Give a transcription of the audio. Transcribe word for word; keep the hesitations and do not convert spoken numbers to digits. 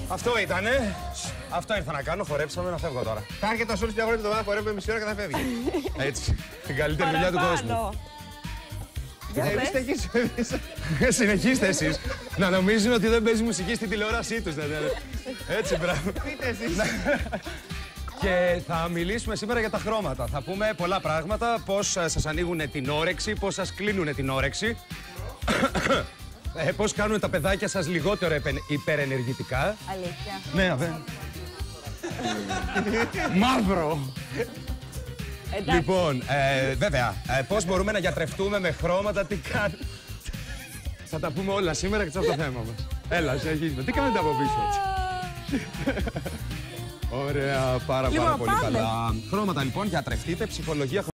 Αυτό ήτανε. Αυτό ήρθα να κάνω. Χορέψαμε, να φεύγω τώρα. Θα έρχεται ο Σόλης μια φορά την εβδομάδα, χορεύουμε μισή ώρα και θα φεύγει. Έτσι. Την καλύτερη δουλειά του κόσμου. Εμείς συνεχίσουμε. Συνεχίστε εσείς. Να νομίζουν ότι δεν παίζει μουσική στην τηλεόρασή τους. Έτσι, μπράβο. Πείτε εσείς. Και θα μιλήσουμε σήμερα για τα χρώματα. Θα πούμε πολλά πράγματα. Πώς σας ανοίγουν την όρεξη, πώς σας κλείνουν την όρεξη. Ε, πώς κάνουν τα παιδάκια σας λιγότερο υπερενεργητικά. Αλήθεια. Ναι, δε. Μαύρο. Εντάξει. Λοιπόν, ε, βέβαια, ε, πώς μπορούμε να γιατρευτούμε με χρώματα, τι κάνουμε. Θα τα πούμε όλα σήμερα και το θέμα μας. Έλα, συνεχίζουμε. Τι κάνετε από πίσω. Ωραία, πάρα, Λοιπόν, πάρα πολύ πάμε. καλά. Χρώματα λοιπόν, γιατρευτείτε, ψυχολογία.